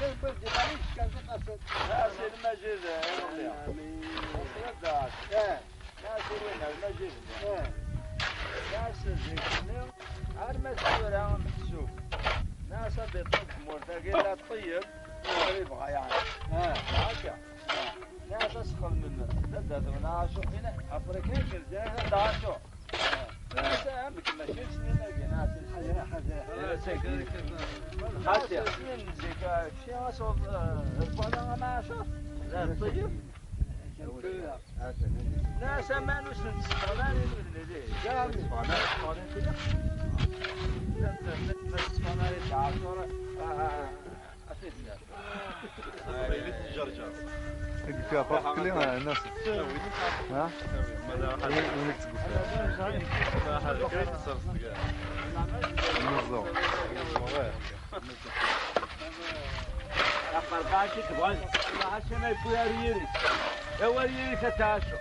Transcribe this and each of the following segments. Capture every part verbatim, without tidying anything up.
البلد غادي كانت قصد ناس المجيد ناس ناس وين المجيد ناس الزيتون المسؤول عن السوق ناس بيطلق مرتقل الطيب يبغى يعني هكا ناس اسخن من ددت وناشو هنا افريقيا كرجاها داشو ناس عندك ماشي سنين ناس حاجه حاجه سكين حاجه سنين زيك شي اصوب الفضاء ما شاف لا طيب ناس ما نسن استغلال من ذي جامي فانا فانا كده بس فانا تعاشر افيدنا ريلة الجرجر اللي فيها فرق كلها الناس ها؟ وين تقول ما هذا كيف تصرف كاع النظام أقل قاشي تبغى ما عشان ما يكون ريري هو ريري كتاشو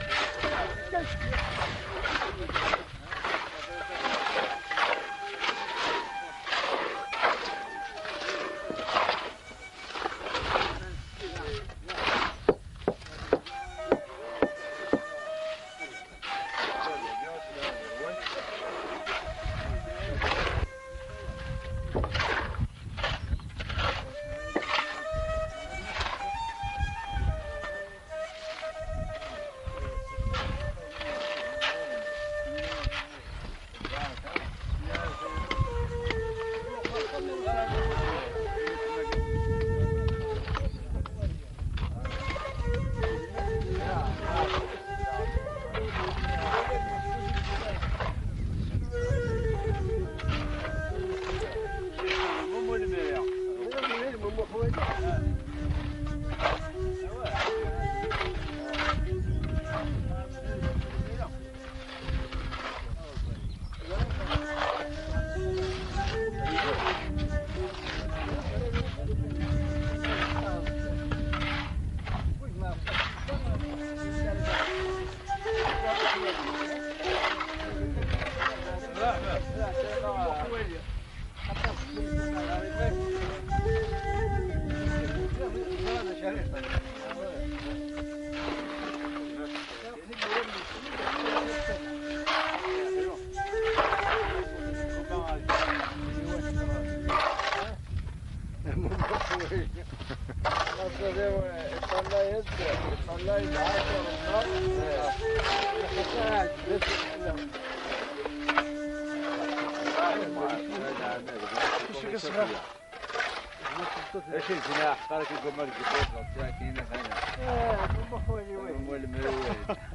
ايش الجناح قالك القمر يقول ساكنين هنا اه مو خويا وين مو المروي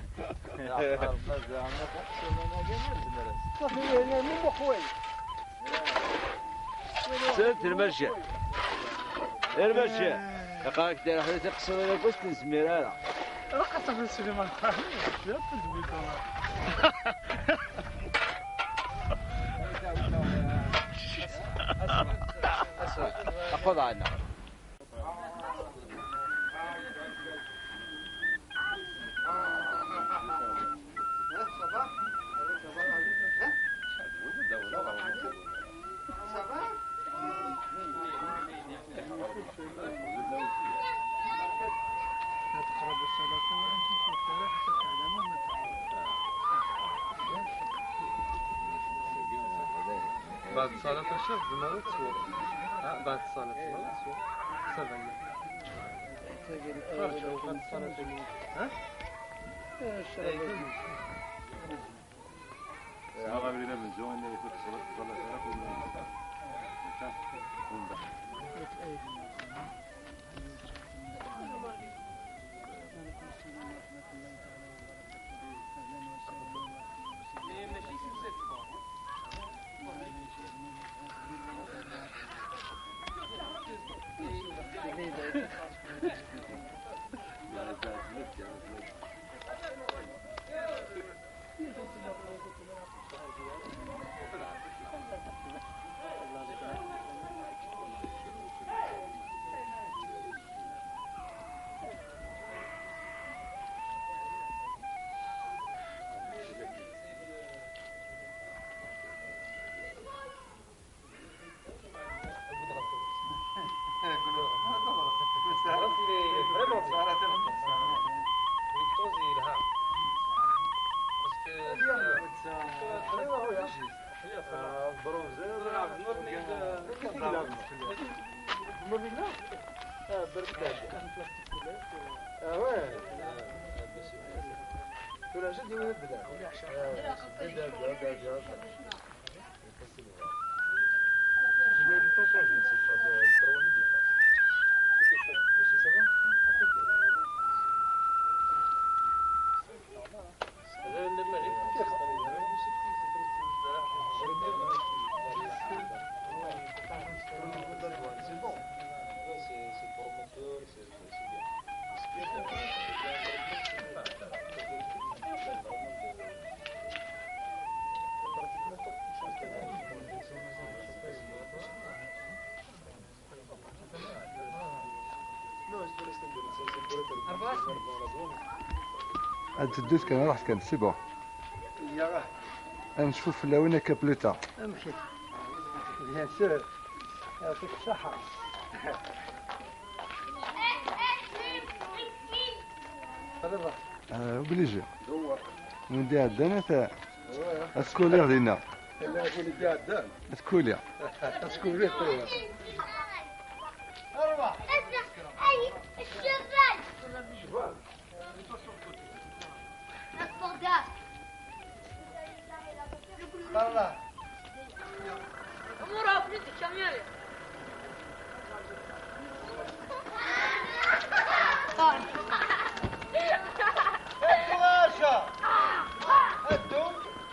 يا خربز انا خصو انا جنب المرس صافي انا مو خويا سنت المشي المشي قالك دير حيت تقصر ولا كنت نسمير انا رقص في السينما لا تثبت خذ عنا بعد صلاة الشرق بما تصور بعد صلاة الصلاة تصور سبعين خرج أو بعد صلاة ها؟ ما غير من زون اللي يفوت صلاة صلاة هاد تدوز كان رحت كان سي بون. نشوف فلاوين هكا بلوتا. امشي. بيان سور. يعطيك الصحة. تفضل. اه اوبليجي. وندي عندنا تاع اسكولير دينا. لا يقول لي عدان. اسكولير. اسكولير طيب. أربعة. أي الشبال. شبال. الصدى. الله. أمورها بنتي كمية. الفراشة. الدم.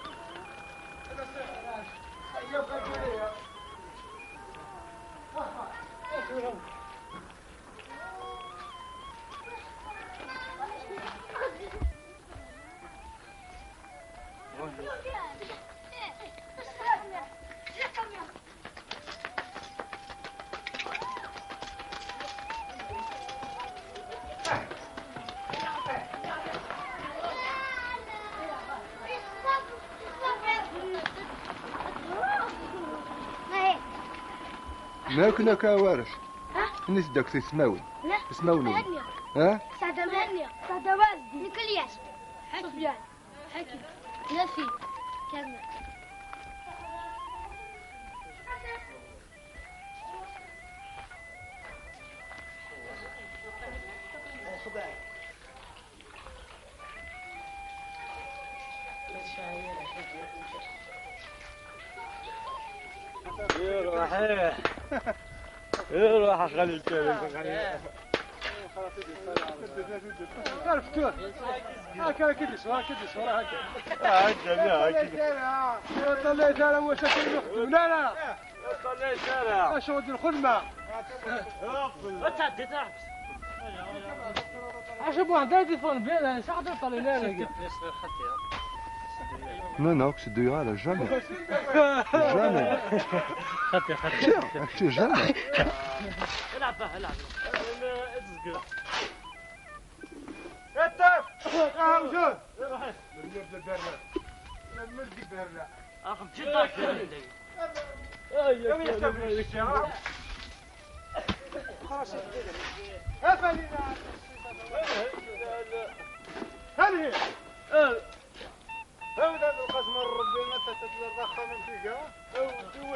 ما كنا كوارش. الناس داك تسماوي. لا. تسماوني. هنيا. ها؟ سعدة هنيا. سعدة وازدي. نكلياس. حكي. حكي. نفي. كمل. يروح يروح خلي الكلام عرف كيف هكا كدس هكا كدس ورا هكا هكا هكا طلعت انا واش نختم لا لا طلعت انا اش ودي الخدمه تعدي تعبت عشان بو عندها تليفون بيان ساعه طلع لا لا Non, non, c'est de là, jamais. Jamais. خطي خطي Tiens, tu jamais. العب بها العب انت اه موجود نبدا الدرة نبدا الدرة اخذ جدا يوم يحتفل الشارع خلاص افني هل هي هذا القسم الربي ما تتضخم فيك او دوي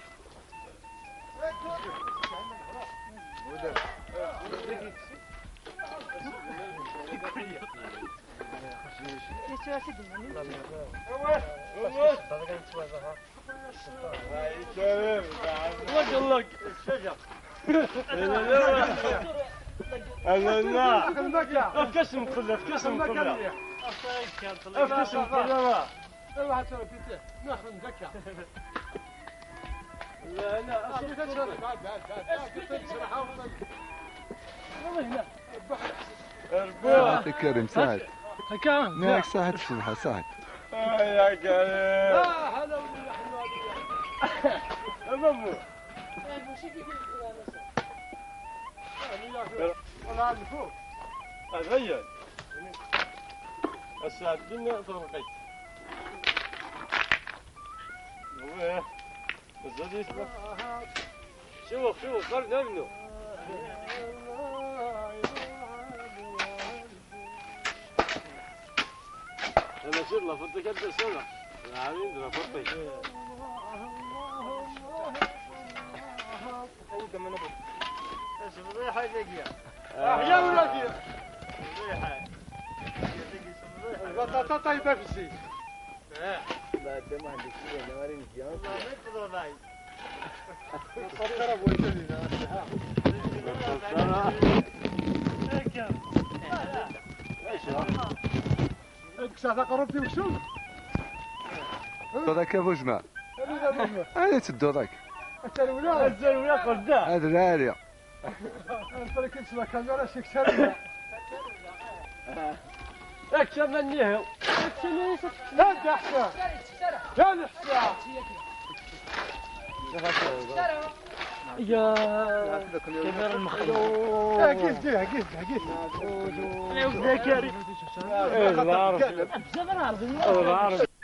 لق الشجر لا لا افكسم كله افكسم كله افكسم كله واحد سوى بيته ناخذ ذكر لا لا اسكت اسكت ساعد كريم ساعد. هكا ماك ساعد الصبح ساعد. يا كريم اه هلا والله والله فوق غير الساعة قلنا طرقيت ويه الزاد يسمع شوف شوف قرن ابنه انا شير له فضلك انت سنة يا ولادي البطاطا طيبة في الزيت ساعة قربتي وشو؟ هذاك ابو جماع انا تدو ذاك التلولا التلولا قدام هذا العالية انت اللي كنت ما كان ولا شي كسر اكثر مني هو هذا احسن هذا احسن يا كبر المخلوق كيف كيف كيف كيف يا ذكري